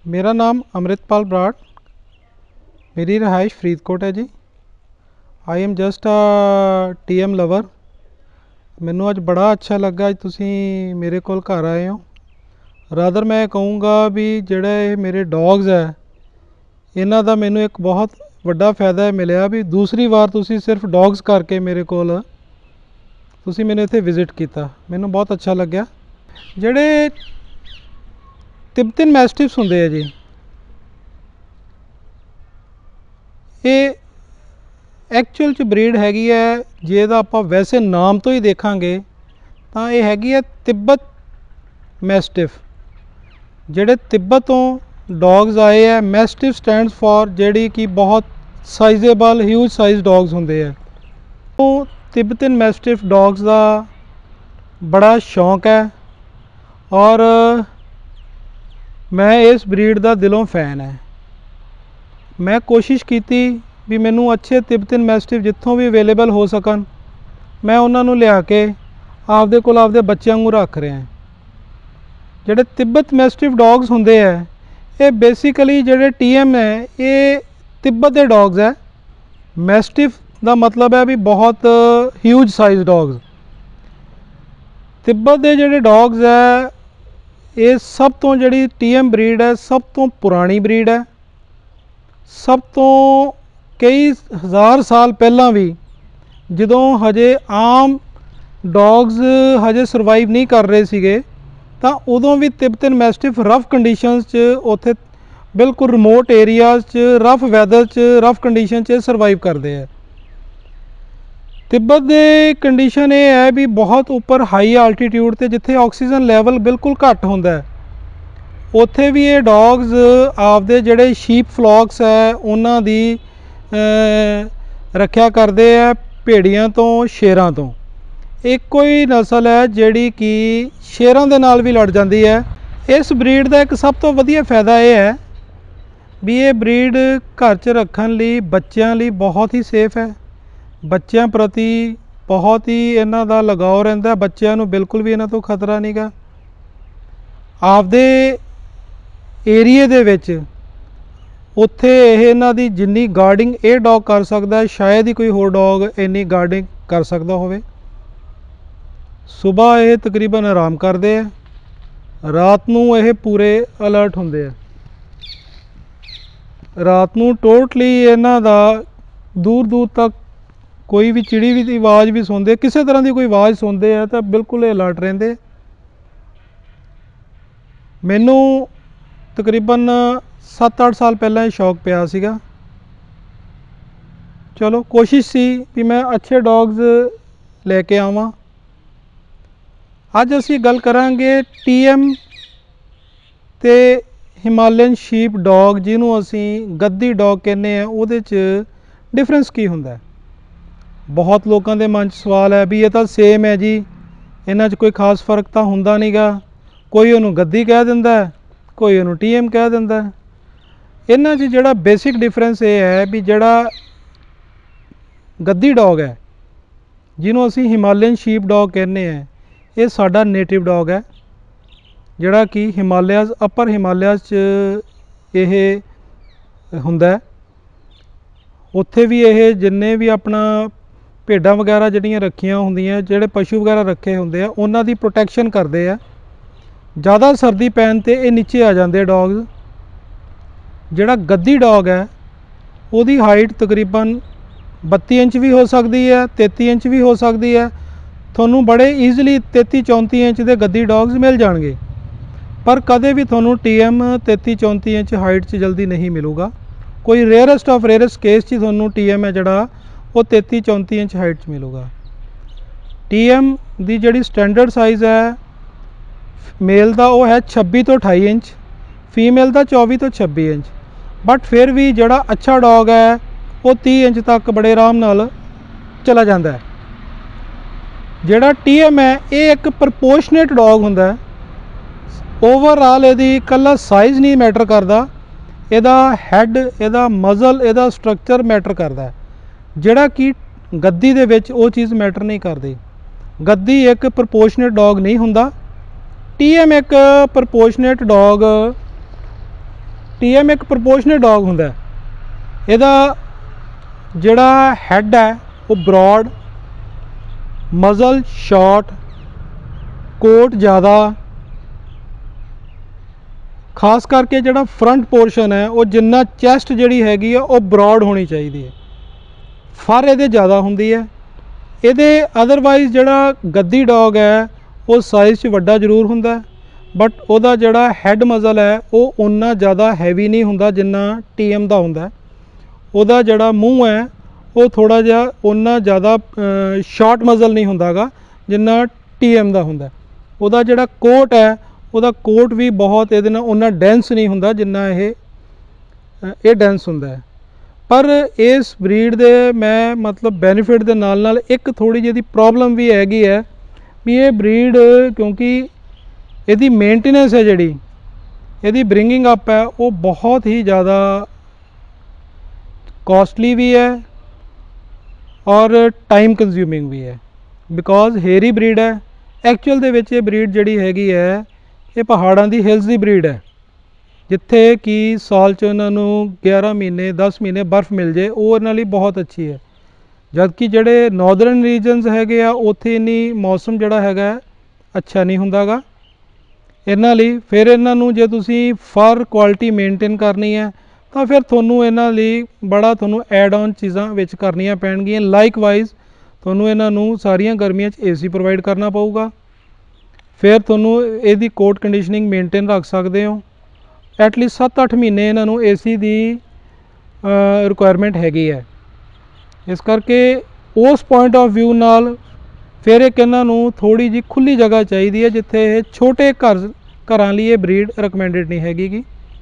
मेरा नाम अमृतपाल बराड़, मेरी रहाइश फरीदकोट है जी। I am just a TM lover. मैनू अज बड़ा अच्छा लगा अज तुसी मेरे कोल घर आए हो। रादर मैं कहूँगा भी जेड़े मेरे डॉग्स है इन्हां दा मैनू एक बहुत वड्डा फायदा मिलिया भी दूसरी बार तुसी सिर्फ डॉग्स करके मेरे कोल तुसी मैनू इत्थे विजिट किया, मैनू बहुत अच्छा लग्या। जेड़े तिब्बतन मैस्टिफ्स हुंदे है जी, ये एक्चुअल च ब्रीड हैगी है जे दा आपां वैसे नाम तो ही देखांगे तो ये हैगी है तिब्बत मैस्टिफ। जेड़े तिब्बत तो डॉग्स आए है, मैस्टिफ स्टैंड्स फॉर जेड़ी कि बहुत साइजेबल ह्यूज साइज डॉग्स होंदे है। तो तिब्बतन मैस्टिफ डॉग्स का बड़ा शौक है और मैं इस ब्रीड का दिलों फैन है। मैं कोशिश की भी मैनू अच्छे तिब्बतन मैस्टिफ जितों भी अवेलेबल हो सकन मैं उन्होंने लिया के आपदे कोल आपदे बच्चों वांगू रख रहा हैं। जेड़े तिब्बत मैस्टिफ डॉग्स होंदे है ये बेसिकली जेड़े TM है ये तिब्बत के डॉग्स है। मैस्टिफ का मतलब है भी बहुत ह्यूज साइज डॉग्स। तिब्बत के जेड़े डॉग्स है ये सब तो जेड़ी TM ब्रीड है सब तो पुरानी ब्रीड है। सब तो कई हज़ार साल पहला भी जदों हजे आम डॉग्स हजे सरवाइव नहीं कर रहे सीगे तो उदों भी तिब्बतन मैस्टिफ रफ कंडीशनस च उत्थे बिल्कुल रिमोट एरियाज च रफ वैदर च रफ कंडीशन च सरवाइव करते हैं। तिब्बत दे कंडीशन ये है भी बहुत उपर हाई आल्टीट्यूड ते जिथे ऑक्सीजन लैवल बिल्कुल घट होंदा है उत्थे भी ये डॉग्स आपदे जेड़े शीप फ्लॉक्स है उन्हां दी रख्या करते हैं भेड़ियां तो शेरां तो। एक ही नस्ल है जिहड़ी कि शेरां दे नाल भी लड़ जाती है। इस ब्रीड का एक सब तो वधिया फायदा यह है भी ये ब्रीड घर च रखने लई बच्चों लई बहुत ही सेफ है। बच्चों प्रति बहुत ही इन्हां दा लगाव रहिंदा है, बच्चों नूं बिल्कुल भी इन्हां तो खतरा नहीं गा। आपदे एरिए दे विच उत्थे इन्हां दी जिन्नी गार्डिंग ये डॉग कर सकता है शायद ही कोई होर डॉग इन्नी गार्डिंग कर सकता होवे। सुबह ये तकरीबन आराम करते हैं, रात नूं ये पूरे अलर्ट होंदे है। रात नूं टोटली इन्हां दा दूर दूर तक कोई भी चिड़ी भी आवाज़ भी सुनते, किसी तरह की कोई आवाज़ सुनते हैं तो बिल्कुल अलर्ट रहंदे। मैनू तकरीबन 7-8 साल पहला शौक पिया सीगा। चलो कोशिश सी कि मैं अच्छे डॉग्स लेके आवां। अज असी गल करांगे TM ते हिमालयन शीप डॉग जिन्हों असी गद्दी डॉग कहने हैं उहदे च डिफरेंस की हुंदा है। बहुत लोगों के मन च सवाल है भी ये तो सेम है जी, इन्हां च कोई खास फर्क तो हुंदा नहीं गा। कोई उन्होंने गद्दी कह दिंदा है, कोई उन्होंने TM कह दिंदा है। इन्हां च जिहड़ा बेसिक डिफरेंस ये है भी जिहड़ा गद्दी डॉग है जिन्हों असी हिमालयन शीप डॉग कहने हैं ये साडा नेटिव डॉग है जिहड़ा कि हिमालयाज अपर हिमालयाज च यह हुंदा है। उत्थे भी यह जिन्ने भी अपना भेडां वगैरह जिहड़ियां रखियां हुंदियां जिहड़े पशु वगैरह रखे हुंदे आ उन्हां दी प्रोटैक्शन करते हैं। ज़्यादा सर्दी पैन ते ये नीचे आ जाते डॉग्स। जिहड़ा गद्दी डॉग है उसकी हाइट तकरीबन 32 इंच भी हो सकती है, 33 इंच भी हो सकती है। थोनू बड़े ईजली 33-34 इंच के गद्दी डॉग्स मिल जाएंगे पर कदे भी थोनू TM 33-34 इंच हाइट च जल्दी नहीं मिलूगा। कोई रेयरस्ट ऑफ रेयरस्ट केस च थोनू TM है जड़ा वो 33-34 इंच हाइट च मिलूगा। TM दी जड़ी स्टैंडर्ड साइज़ है मेल का वो है 26 तो 28 इंच, फीमेल का 24 तो 26 इंच। बट फिर भी जड़ा अच्छा डॉग है वो 30 इंच तक बड़े आराम नाल चला जाता है। जिहड़ा TM है ये एक प्रपोर्शनेट डॉग हुंदा है। ओवरऑल यदि कल्ला साइज़ नहीं मैटर करता, इहदा हैड इहदा मज़ल इहदा स्ट्रक्चर मैटर करता है जिहड़ा कि गद्दी दे विच वो चीज़ मैटर नहीं करती। गद्दी एक प्रपोर्शनेट डॉग नहीं हुंदा। TM एक प्रपोर्शनेट डॉग TM एक ਪ੍ਰਪੋਰਸ਼ਨੇਟ ਡੌਗ ਹੁੰਦਾ। ਇਹਦਾ ਜਿਹੜਾ ਹੈਡ ਹੈ ਉਹ ਬਰੋਡ, ਮਜ਼ਲ ਸ਼ਾਰਟ, ਕੋਟ ज़्यादा, खास करके ਜਿਹੜਾ फ्रंट पोर्शन है वो जिन्ना चैस्ट ਜਿਹੜੀ ਹੈਗੀ ਆ ਉਹ ਬਰੋਡ ਹੋਣੀ ਚਾਹੀਦੀ ਹੈ। ਫਰ ਇਹਦੇ ज़्यादा ਹੁੰਦੀ ਹੈ। ਇਹਦੇ ਅਦਰਵਾਈਜ਼ ਜਿਹੜਾ ਗੱਦੀ ਡੌਗ ਹੈ ਉਹ ਸਾਈਜ਼ 'ਚ ਵੱਡਾ ਜ਼ਰੂਰ ਹੁੰਦਾ, ਬਟ ਉਹਦਾ ਜਿਹੜਾ ਹੈਡ ਮਜ਼ਲ ਹੈ ਉਹ ਉਨਾ ज़्यादा हैवी नहीं ਹੁੰਦਾ ਜਿੰਨਾ TM ਦਾ ਹੁੰਦਾ। ਉਹਦਾ ਜਿਹੜਾ ਮੂੰਹ ਹੈ ਉਹ ਥੋੜਾ ਜਿਹਾ ਉਨਾ ज़्यादा ਸ਼ਾਰਟ ਮਜ਼ਲ ਨਹੀਂ ਹੁੰਦਾ ਗਾ ਜਿੰਨਾ TM ਦਾ ਹੁੰਦਾ। ਉਹਦਾ ਜਿਹੜਾ ਕੋਟ ਹੈ ਉਹਦਾ ਕੋਟ ਵੀ ਬਹੁਤ ਇਹਦੇ ਨਾਲ ਉਨਾ ਡੈਂਸ ਨਹੀਂ ਹੁੰਦਾ ਜਿੰਨਾ ਇਹ ਡੈਂਸ ਹੁੰਦਾ ਹੈ। पर इस ब्रीड दे मैं मतलब बेनीफिट दे नाल एक थोड़ी जी प्रॉब्लम भी हैगी है भी ये ब्रीड क्योंकि यदी मेनटेनेंस है जी यदी ब्रिंगिंग अप है वो बहुत ही ज़्यादा कॉस्टली भी है और टाइम कंज्यूमिंग भी है बिकॉज हेरी ब्रीड है। एक्चुअल दे विच ये ब्रीड जिहड़ी हैगी है ये पहाड़ों की हिल्स की ब्रीड है जिथे कि साल च उन्होंने 11 महीने 10 महीने बर्फ़ मिल जाए वो इन्हां लई बहुत अच्छी है। जबकि जोड़े नॉर्दर्न रीजनस हैगे आ उत्थे इन्नी मौसम जोड़ा हैगा अच्छा नहीं हुंदा गा इन्हां लई। फिर इन्हां नूं जे तुसीं फर क्वालिटी मेनटेन करनी है तो फिर तुहानूं इन्हां लई बड़ा तुहानूं एड ऑन चीज़ां विच करनियां पैणगीआं। लाइक वाइज तुहानूं इन्हां नूं सारियां गर्मियां च AC प्रोवाइड करना पऊगा। फिर तुहानूं इहदी कोट कंडीशनिंग मेनटेन रख सकदे हो। एटलीस्ट 7-8 महीने इन्हों AC की रिक्वायरमेंट हैगी है। इस करके उस पॉइंट ऑफ व्यू नाल फिर एक इन्हों थोड़ी जी खुली जगह चाहिए है जिथे छोटे घरां लई ये ब्रीड रिकमेंडेड नहीं हैगी।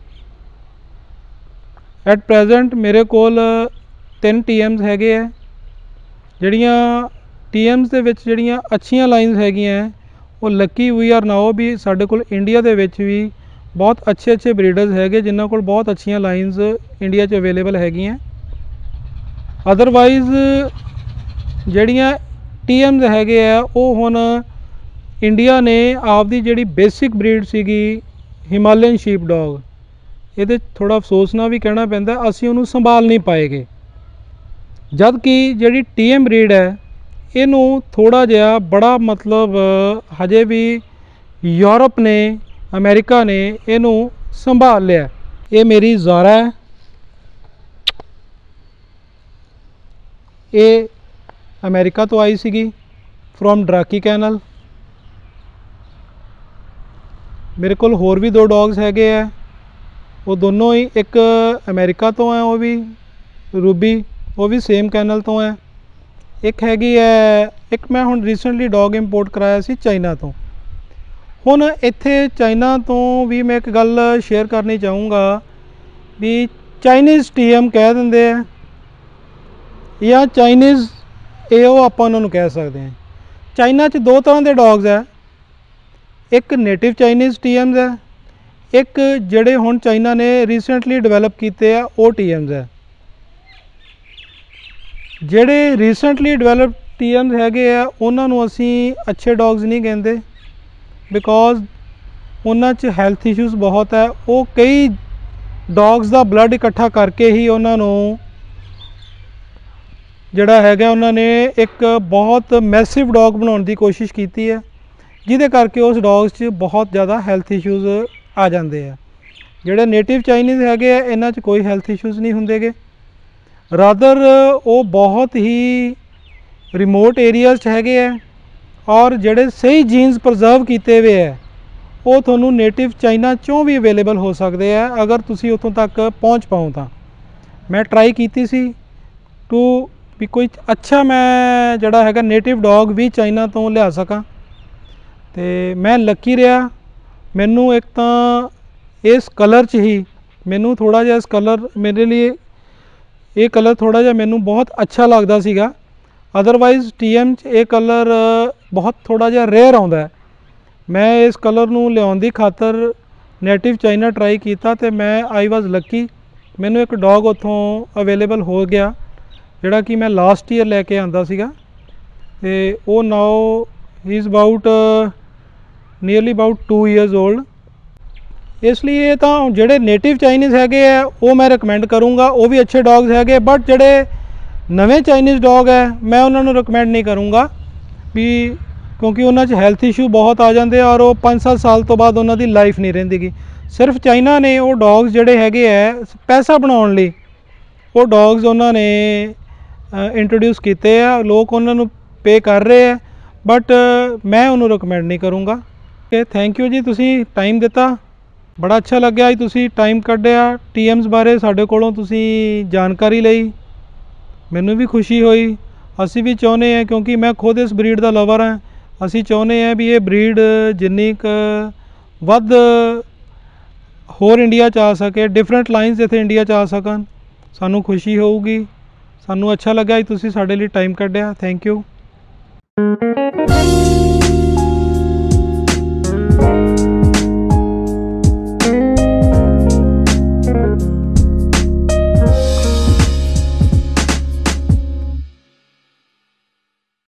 एट प्रेजेंट मेरे कोल 3 TMs हैगे है जड़ियाँ TMs दे विच जड़ियाँ अच्छियाँ लाइन्स हैगियां वो लकी वी आर नाउ भी साडे कोल इंडिया दे विच भी बहुत अच्छे अच्छे ब्रीडर्स हैगे जिन्हों को बहुत अच्छियाँ लाइन्स इंडिया च अवेलेबल हैगियां। अदरवाइज जड़ियाँ TMs हैगे आ वो हुण इंडिया ने आपदी जिहड़ी बेसिक ब्रीड सीगी हिमालयन शीप डॉग ये थोड़ा अफसोस ना भी कहना पैंदा असीं उहनूं संभाल नहीं पाएगे। जबकि जिहड़ी TM ब्रीड है इनू थोड़ा जिहा बड़ा मतलब हजे भी यूरोप ने अमेरिका ने इनू संभाल लिया। ये मेरी ज़ारा है, ये अमेरिका तो आई सी फ्रॉम ड्राकी कैनल। मेरे को होर भी 2 डॉग्स हैगे है वो दोनों ही एक अमेरिका तो है वो भी रूबी वो भी सेम कैनल तो है। एक हैगी है एक मैं हुण रिसेंटली डॉग इंपोर्ट कराया सी चाइना तो। हुण इत्थे चाइना तो भी मैं एक गल शेयर करनी चाहूँगा भी चाइनीज़ TM कह देंगे या चाइनीज़ AO आपां उन्हां नूं कह सकते हैं। चाइना च 2 तरह के डॉग्स है, एक नेटिव चाइनीज़ TMs है, एक जिहड़े हुण चाइना ने रिसेंटली डिवेलप कीते आ वो TMs है। जिहड़े रिसेंटली डिवेलप TMs हैगे आ उन्हां नूं असीं अच्छे डॉग्स नहीं कहंदे बिकॉज उन्हां च हैल्थ इशूज़ बहुत है। वो कई डॉग्स का ब्लड इकट्ठा करके ही उन्होंने जिहड़ा हैगा उन्होंने एक बहुत मैसिव डॉग बनाने की कोशिश की है जिहदे करके उस डॉग्स च बहुत ज़्यादा हैल्थ इशूज़ आ जाते हैं। जिहड़े नेटिव चाइनीज़ हैगे इन्हां च कोई हैल्थ इशूज़ नहीं होंदे गे, रादर वो बहुत ही रिमोट एरियाज़ हैगे है और जिहड़े सही जीन्स प्रजर्व किए हुए है वो तुहानूं नेटिव चाइना चों भी अवेलेबल हो सकते हैं अगर तुसी उत्थों तक पहुँच पाओ। तो मैं ट्राई की सी टू भी कोई अच्छा मैं जिहड़ा हैगा नेटिव डॉग भी चाइना तो लिया सकां तो मैं लकी रहा। मैनू एक तो इस कलर च ही मैनू थोड़ा जिहा इस कलर मेरे लिए ये कलर थोड़ा जिहा मैनू बहुत अच्छा लगता सीगा। अदरवाइज़ TM च ये कलर बहुत थोड़ा जिहा रेयर आउंदा है। मैं इस कलर नूं लियाउण दी खातर नेटिव चाइना ट्राई किया तो मैं आई वॉज लकी मैनू एक डॉग उत्थों अवेलेबल हो गया जिहड़ा कि मैं लास्ट ईयर लैके आंदा सीगा ते वो now he is about nearly about 2 years old. ਇਸ ਲਈ ਇਹ ਤਾਂ ਜਿਹੜੇ ਨੇਟਿਵ ਚਾਈਨੀਜ਼ ਹੈਗੇ ਆ ਉਹ ਮੈਂ ਰਿਕਮੈਂਡ ਕਰੂੰਗਾ, ਉਹ ਵੀ ਅੱਛੇ ਡੌਗਸ ਹੈਗੇ। ਬਟ ਜਿਹੜੇ ਨਵੇਂ ਚਾਈਨੀਜ਼ ਡੌਗ ਹੈ ਮੈਂ ਉਹਨਾਂ ਨੂੰ ਰਿਕਮੈਂਡ ਨਹੀਂ ਕਰੂੰਗਾ ਵੀ, ਕਿਉਂਕਿ ਉਹਨਾਂ 'ਚ ਹੈਲਥ ਇਸ਼ੂ ਬਹੁਤ ਆ ਜਾਂਦੇ ਆ ਔਰ ਉਹ 5-7 ਸਾਲ ਤੋਂ ਬਾਅਦ ਉਹਨਾਂ ਦੀ ਲਾਈਫ ਨਹੀਂ ਰਹਿੰਦੀਗੀ। ਸਿਰਫ ਚਾਈਨਾ ਨੇ ਉਹ ਡੌਗਸ ਜਿਹੜੇ ਹੈਗੇ ਹੈ ਪੈਸਾ ਬਣਾਉਣ ਲਈ ਉਹ ਡੌਗਸ ਉਹਨਾਂ ਨੇ ਇੰਟਰੋਡਿਊਸ ਕੀਤੇ ਆ, ਲੋਕ ਉਹਨਾਂ ਨੂੰ ਪੇ ਕਰ ਰਹੇ ਆ, ਬਟ ਮੈਂ ਉਹਨੂੰ ਰਿਕਮੈਂਡ ਨਹੀਂ ਕਰੂੰਗਾ। ਓਕੇ, ਥੈਂਕ ਯੂ ਜੀ, ਤੁਸੀਂ ਟਾਈਮ ਦਿੱਤਾ, ਬੜਾ ਅੱਛਾ ਲੱਗਿਆ ਜੀ ਤੁਸੀਂ ਟਾਈਮ ਕੱਢਿਆ। TMs ਬਾਰੇ ਸਾਡੇ ਕੋਲੋਂ ਤੁਸੀਂ ਜਾਣਕਾਰੀ ਲਈ, ਮੈਨੂੰ ਵੀ ਖੁਸ਼ੀ ਹੋਈ। ਅਸੀਂ ਵੀ ਚਾਹੁੰਦੇ ਹਾਂ, ਕਿਉਂਕਿ ਮੈਂ ਖੁਦ ਇਸ ਬਰੀਡ ਦਾ ਲਵਰ ਹਾਂ, ਅਸੀਂ ਚਾਹੁੰਦੇ ਹਾਂ ਵੀ ਇਹ ਬਰੀਡ ਜਿੰਨੀ ਕੁ ਵੱਧ ਹੋਰ ਇੰਡੀਆ 'ਚ ਆ ਸਕੇ, ਡਿਫਰੈਂਟ ਲਾਈਨਸ ਇੱਥੇ ਇੰਡੀਆ 'ਚ ਆ ਸਕਣ, ਸਾਨੂੰ ਖੁਸ਼ੀ ਹੋਊਗੀ। ਸਾਨੂੰ ਅੱਛਾ ਲੱਗਾ ਜੀ ਤੁਸੀਂ ਸਾਡੇ ਲਈ ਟਾਈਮ ਕੱਢਿਆ, ਥੈਂਕ ਯੂ।